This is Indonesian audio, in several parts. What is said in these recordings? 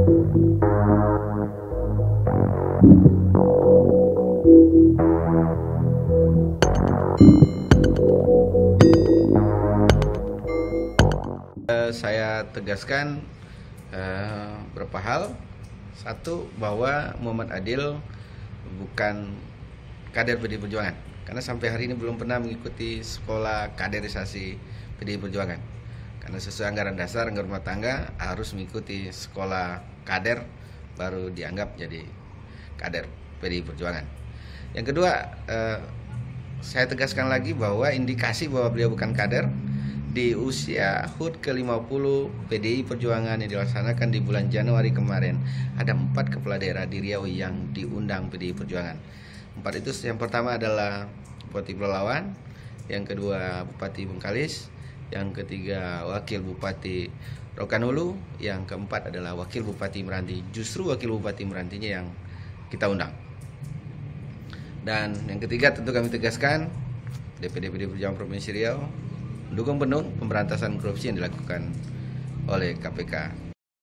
Saya tegaskan beberapa hal. Satu, bahwa Muhammad Adil bukan kader PDI Perjuangan, karena sampai hari ini belum pernah mengikuti sekolah kaderisasi PDI Perjuangan. Karena sesuai anggaran dasar anggaran rumah tangga harus mengikuti sekolah kader baru dianggap jadi kader PDI Perjuangan. Yang kedua, saya tegaskan lagi bahwa indikasi bahwa beliau bukan kader di usia HUT ke-50 PDI Perjuangan yang dilaksanakan di bulan Januari kemarin, ada 4 kepala daerah di Riau yang diundang PDI Perjuangan. 4 itu, yang pertama adalah Bupati Pelalawan, yang kedua Bupati Bengkalis, yang ketiga Wakil Bupati Rokan Hulu, yang keempat adalah Wakil Bupati Meranti. Justru Wakil Bupati Merantinya yang kita undang. Dan yang ketiga, tentu kami tegaskan DPD PDI Perjuangan Provinsi Riau mendukung penuh pemberantasan korupsi yang dilakukan oleh KPK.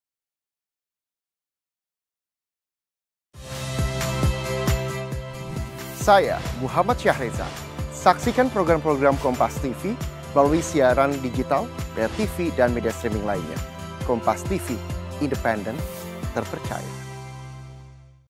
Saya Muhammad Syahreza. Saksikan program-program Kompas TV melalui siaran digital, pay TV, dan media streaming lainnya. Kompas TV, independen, terpercaya.